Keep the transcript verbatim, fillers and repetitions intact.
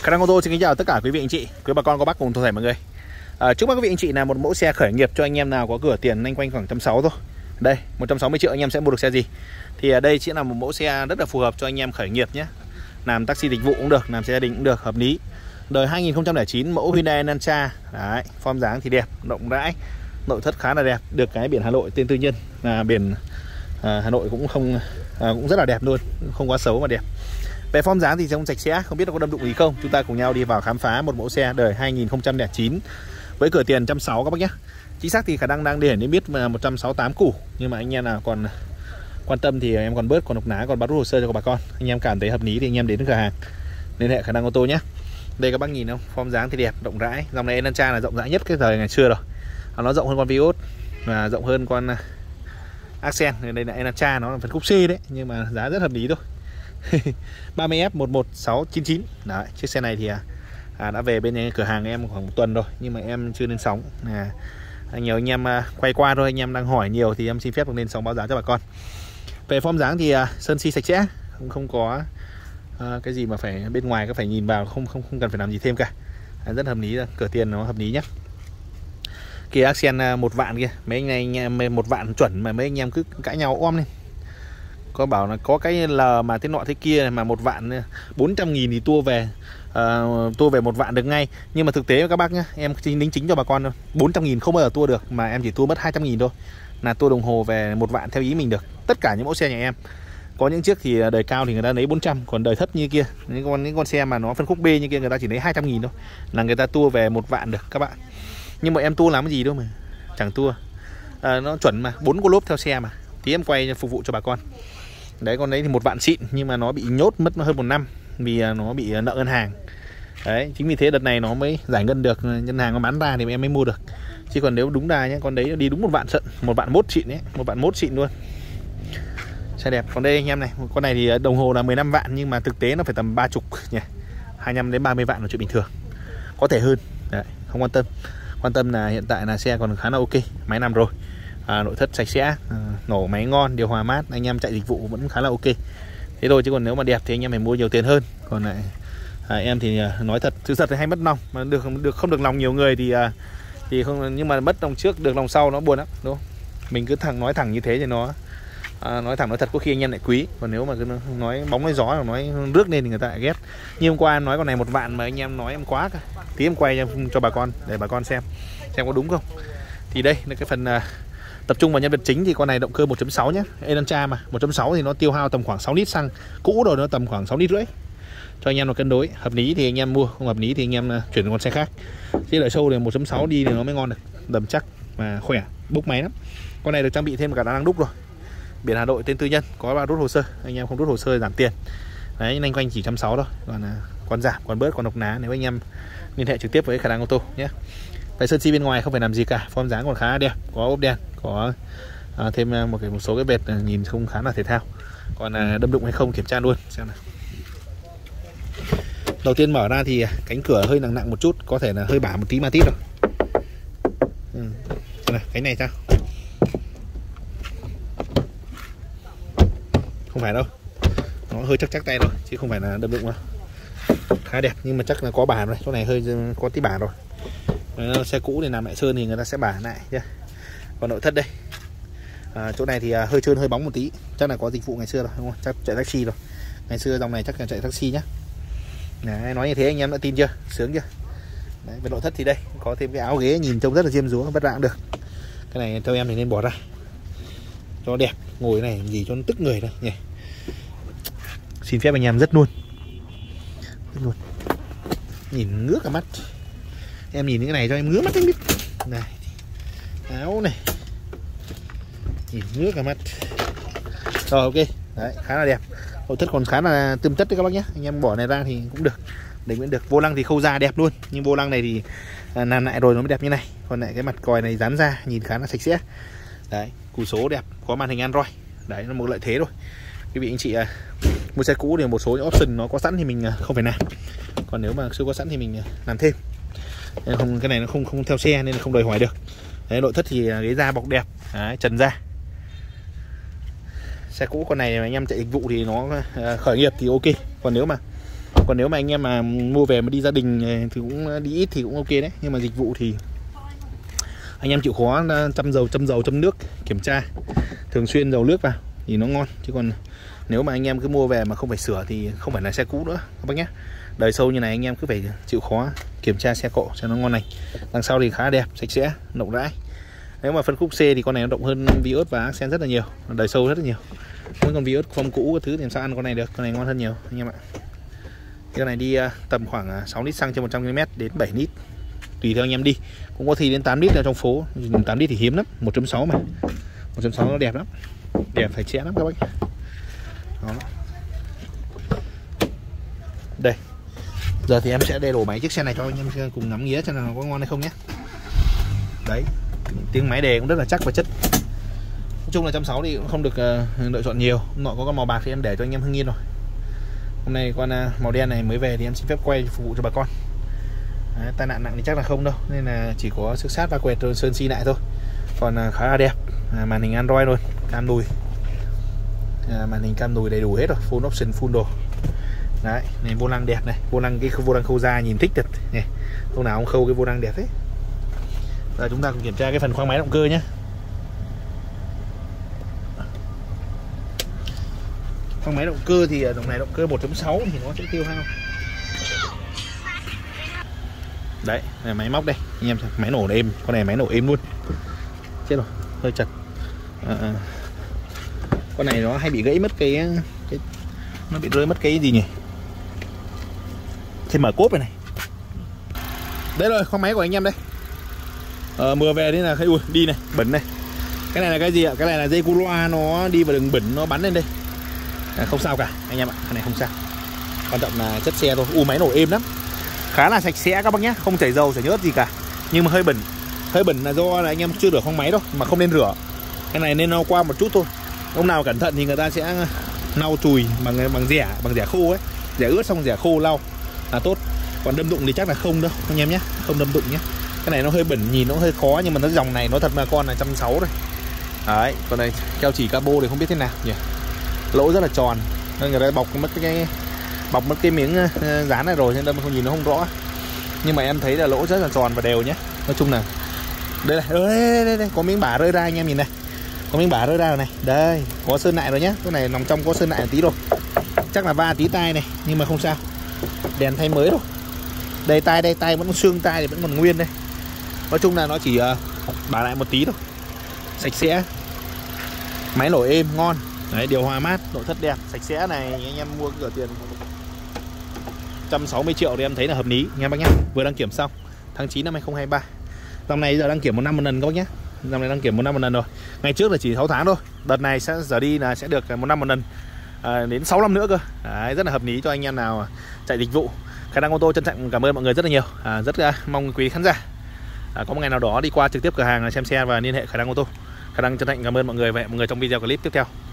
Khả năng ô tô xin kính chào tất cả quý vị anh chị, quý bà con cô bác cùng toàn thể mọi người. À, trước mắt quý vị anh chị là một mẫu xe khởi nghiệp cho anh em nào có cửa tiền anh quanh khoảng một trăm sáu mươi thôi. Đây, một trăm sáu mươi triệu anh em sẽ mua được xe gì? Thì ở đây sẽ là một mẫu xe rất là phù hợp cho anh em khởi nghiệp nhé. Làm taxi dịch vụ cũng được, làm xe gia đình cũng được, hợp lý. Đời hai nghìn không trăm lẻ chín, mẫu Hyundai Elantra. Đấy, form dáng thì đẹp, rộng rãi, nội thất khá là đẹp, được cái biển Hà Nội tên tư nhân, là biển à, Hà Nội cũng không à, cũng rất là đẹp luôn, không quá xấu mà đẹp. Về form dáng thì trông sạch sẽ, không biết là có đâm đụng gì không. Chúng ta cùng nhau đi vào khám phá một mẫu xe đời hai nghìn không trăm lẻ chín với cửa tiền một trăm sáu mươi các bác nhé. Chính xác thì khả năng đang để đến biết một trăm sáu mươi tám củ, nhưng mà anh em nào còn quan tâm thì em còn bớt, còn độc ná, còn bắt rút hồ sơ cho bà con. Anh em cảm thấy hợp lý thì anh em đến cửa hàng liên hệ Khả năng ô tô nhé. Đây các bác nhìn không, form dáng thì đẹp, rộng rãi. Dòng này Elantra là rộng rãi nhất cái thời ngày xưa rồi. Nó rộng hơn con Vios và rộng hơn con Accent. Đây là Elantra, nó là phần khúc C đấy, nhưng mà giá rất hợp lý thôi. ba mươi F một một sáu chín chín. Đấy, chiếc xe này thì à, đã về bên cửa hàng em khoảng một tuần rồi, nhưng mà em chưa lên sóng. À, nhiều anh em à, quay qua thôi, anh em đang hỏi nhiều thì em xin phép được lên sóng báo giá cho bà con. Về form dáng thì à, sơn si sạch sẽ, không không có à, cái gì mà phải bên ngoài có phải nhìn vào, không không không cần phải làm gì thêm cả. À, rất hợp lý, cửa tiền nó hợp lý nhé. Kia Accent một vạn kia, mấy anh này anh em một vạn chuẩn mà mấy anh em cứ cãi nhau om lên. Có bảo là có cái L mà thế nọ thế kia mà một vạn bốn trăm nghìn thì tua về uh, tua về một vạn được ngay. Nhưng mà thực tế các bác nhá, em chính đính chính cho bà con thôi, bốn trăm nghìn không bao giờ tua được, mà em chỉ tua mất hai trăm nghìn thôi là tua đồng hồ về một vạn theo ý mình được. Tất cả những mẫu xe nhà em có những chiếc thì đời cao thì người ta lấy bốn trăm, còn đời thấp như kia, những con những con xe mà nó phân khúc B như kia người ta chỉ lấy hai trăm nghìn thôi là người ta tua về một vạn được các bạn. Nhưng mà em tua làm cái gì đâu mà chẳng tua. À, nó chuẩn mà, bốn cô lốp theo xe mà, thì em quay phục vụ cho bà con. Đấy, con đấy thì một vạn xịn, nhưng mà nó bị nhốt mất hơn một năm vì nó bị nợ ngân hàng. Đấy, chính vì thế đợt này nó mới giải ngân được, ngân hàng nó bán ra thì em mới mua được. Chứ còn nếu đúng ra nhé, con đấy đi đúng một vạn trận, một vạn mốt xịn đấy, một vạn mốt xịn luôn. Xe đẹp. Còn đây anh em này, con này thì đồng hồ là mười lăm vạn, nhưng mà thực tế nó phải tầm ba mươi nhỉ, hai mươi lăm đến ba mươi vạn là chuyện bình thường, có thể hơn. Đấy, không quan tâm. Quan tâm là hiện tại là xe còn khá là ok, máy nằm rồi. À, nội thất sạch sẽ, à, nổ máy ngon, điều hòa mát, anh em chạy dịch vụ vẫn khá là ok. Thế thôi, chứ còn nếu mà đẹp thì anh em phải mua nhiều tiền hơn. Còn lại à, em thì nói thật, sự thật thì hay mất lòng, mà được được không được lòng nhiều người thì à, thì không, nhưng mà mất lòng trước được lòng sau nó buồn lắm, đúng không? Mình cứ thẳng nói thẳng như thế thì nó à, nói thẳng nói thật có khi anh em lại quý. Còn nếu mà cứ nói bóng nói gió hoặc nói rước lên thì người ta lại ghét. Như hôm qua em nói con này một vạn mà anh em nói em quá cả, tí em quay cho bà con để bà con xem xem có đúng không. Thì đây là cái phần à, tập trung vào nhân vật chính. Thì con này động cơ một chấm sáu nhé, Elantra mà một chấm sáu thì nó tiêu hao tầm khoảng sáu lít xăng, cũ rồi nó tầm khoảng sáu lít rưỡi, cho anh em nó cân đối. Hợp lý thì anh em mua, không hợp lý thì anh em chuyển con xe khác. Chứ đợi sâu thì một chấm sáu đi thì nó mới ngon được, đầm chắc mà khỏe, bốc máy lắm. Con này được trang bị thêm cả đa năng đúc rồi, biển Hà Nội tên tư nhân, có ba rút hồ sơ, anh em không rút hồ sơ giảm tiền. Đấy, nhanh quanh chỉ một trăm sáu mươi thôi, còn còn giảm, còn bớt, còn độc ná nếu anh em liên hệ trực tiếp với Khả năng ô tô nhé. Cái sơn si bên ngoài không phải làm gì cả, form dáng còn khá đẹp, có ốp đen, có à, thêm một cái một số cái vệt nhìn không khá là thể thao. Còn à, đâm đụng hay không kiểm tra luôn xem nào. Đầu tiên mở ra thì cánh cửa hơi nặng nặng một chút, có thể là hơi bả một tí ma tít rồi. Ừ. Này, cái này sao? Không phải đâu, nó hơi chắc chắc tay rồi chứ không phải là đâm đụng đâu. Khá đẹp nhưng mà chắc là có bả rồi, chỗ này hơi có tí bả rồi. Ờ, xe cũ thì làm lại sơn thì người ta sẽ bả lại nhá. Còn nội thất đây à, chỗ này thì à, hơi trơn hơi bóng một tí, chắc là có dịch vụ ngày xưa rồi, đúng không? Chắc chạy taxi rồi, ngày xưa dòng này chắc là chạy taxi nhá. Đấy, nói như thế anh em đã tin chưa, sướng chưa? Đấy, về nội thất thì đây có thêm cái áo ghế nhìn trông rất là diêm dúa, vất vả cũng được. Cái này theo em thì nên bỏ ra cho đẹp, ngồi này gì cho nó tức người thôi nhỉ. Xin phép anh em rất luôn, rất luôn, nhìn ngước cả mắt. Em nhìn cái này cho em ngứa mắt anh biết. Này, áo này, nhìn ngứa cả mắt. Rồi ok, đấy khá là đẹp. Nội thất còn khá là tươm tất đấy các bác nhé. Anh em bỏ này ra thì cũng được, để vẫn được. Vô lăng thì khâu ra đẹp luôn, nhưng vô lăng này thì à, làm lại rồi nó mới đẹp như này. Còn lại cái mặt còi này dán ra nhìn khá là sạch sẽ. Đấy, cùi số đẹp, có màn hình Android. Đấy là một lợi thế rồi. Quý vị anh chị à, mua xe cũ thì một số những option nó có sẵn thì mình không phải làm. Còn nếu mà chưa có sẵn thì mình làm thêm. Nên không, cái này nó không không theo xe nên không đòi hỏi được. Đấy, nội thất thì ghế da bọc đẹp. Đấy, trần da. Xe cũ con này anh em chạy dịch vụ thì nó khởi nghiệp thì ok. Còn nếu mà Còn nếu mà anh em mà mua về mà đi gia đình thì cũng đi ít thì cũng ok đấy, nhưng mà dịch vụ thì anh em chịu khó chăm dầu chăm dầu chăm nước, kiểm tra thường xuyên dầu nước vào thì nó ngon. Chứ còn nếu mà anh em cứ mua về mà không phải sửa thì không phải là xe cũ nữa các bác nhé. Đời sâu như này anh em cứ phải chịu khó kiểm tra xe cộ cho nó ngon lành. Đằng sau thì khá đẹp, sạch sẽ, rộng rãi. Nếu mà phân khúc C thì con này nó rộng hơn Vios và Accent rất là nhiều, đời sâu rất là nhiều. Mấy con Vios form cũ cái thứ thì làm sao ăn con này được, con này ngon hơn nhiều anh em ạ. Cái này đi tầm khoảng sáu lít xăng trên một trăm ki lô mét đến bảy lít tùy theo anh em đi, cũng có thì đến tám lít ở trong phố. Tám lít thì hiếm lắm, một chấm sáu mà một chấm sáu nó đẹp lắm, đẹp phải chẽ lắm các bác. Đó. Đây, giờ thì em sẽ để đổ máy chiếc xe này cho anh em cùng ngắm nghía xem là nó có ngon hay không nhé. Đấy, tiếng máy đề cũng rất là chắc và chất. Nói chung là một trăm sáu mươi thì cũng không được uh, lựa chọn nhiều. Nọ có con màu bạc thì em để cho anh em hưng yên rồi. Hôm nay con uh, màu đen này mới về thì em xin phép quay phục vụ cho bà con. Đấy, tai nạn nặng thì chắc là không đâu, nên là chỉ có xước sát và quẹt rồi sơn xi lại thôi. Còn uh, khá là đẹp, à, màn hình Android luôn, cam đùi, à, màn hình cam đùi đầy đủ hết rồi, full option full đồ. Đấy, này vô lăng đẹp này, vô lăng cái vô lăng khâu da nhìn thích thật này, lúc nào ông khâu cái vô lăng đẹp đấy. Giờ chúng ta cùng kiểm tra cái phần khoang máy động cơ nhé. Khoang máy động cơ thì dòng này động cơ một chấm sáu thì nó sẽ tiêu hao. Đấy, này máy móc đây, anh em máy nổ êm, con này máy nổ êm luôn. Chết rồi, hơi chật. À, à. Con này nó hay bị gãy mất cái, cái nó bị rơi mất cái gì nhỉ? Thì mở cốp này này. Đấy rồi, khoang máy của anh em đây. Ờ, mưa về thế là ui, đi này, bẩn này. Cái này là cái gì ạ? Cái này là dây cu loa nó đi vào đường bẩn nó bắn lên đây. À, không sao cả anh em ạ, cái này không sao. Quan trọng là chất xe thôi. U máy nổ êm lắm, khá là sạch sẽ các bác nhé, không chảy dầu chảy nhớt gì cả. Nhưng mà hơi bẩn, hơi bẩn là do là anh em chưa rửa khoang máy đâu, mà không nên rửa. Cái này nên lau qua một chút thôi. Hôm nào cẩn thận thì người ta sẽ lau chùi bằng bằng rẻ, bằng rẻ khô ấy, rẻ ướt xong rẻ khô lau là tốt. Còn đâm đụng thì chắc là không đâu anh em nhé, không đâm đụng nhé. Cái này nó hơi bẩn, nhìn nó hơi khó, nhưng mà nó dòng này nó thật là con là một trăm sáu mươi rồi. Đấy, còn này keo chỉ cabo thì không biết thế nào nhỉ. Lỗ rất là tròn, nên người ta bọc mất cái bọc mất cái miếng dán này rồi nên đâm không nhìn nó không rõ. Nhưng mà em thấy là lỗ rất là tròn và đều nhé. Nói chung là đây này, đây, đây, đây, có miếng bả rơi ra anh em nhìn này, có miếng bả rơi ra rồi này, đây có sơn lại rồi nhé. Cái này nằm trong có sơn lại một tí rồi, chắc là va tí tai này nhưng mà không sao, đèn thay mới rồi. Đây tai, đây tai vẫn còn xương tai thì vẫn còn nguyên đây. Nói chung là nó chỉ uh, bả lại một tí thôi, sạch sẽ, máy nổ êm ngon. Đấy, điều hòa mát, nội thất đẹp, sạch sẽ này. Anh em mua cửa tiền một trăm sáu mươi triệu thì em thấy là hợp lý nha bác nhé. Vừa đăng kiểm xong tháng chín năm hai không hai ba. Dòng này giờ đăng kiểm một năm một lần các bác nhé. Dòng này đăng kiểm một năm một lần rồi. Ngày trước là chỉ sáu tháng thôi, đợt này sẽ giờ đi là sẽ được một năm một lần, à, đến sáu năm nữa cơ. Đấy, rất là hợp lý cho anh em nào chạy dịch vụ. Khả năng ô tô trân trọng cảm ơn mọi người rất là nhiều, à, rất uh, mong quý khán giả à, có một ngày nào đó đi qua trực tiếp cửa hàng xem xe và liên hệ Khả năng ô tô. Khả năng chân thành cảm ơn mọi người. Vậy mọi người trong video clip tiếp theo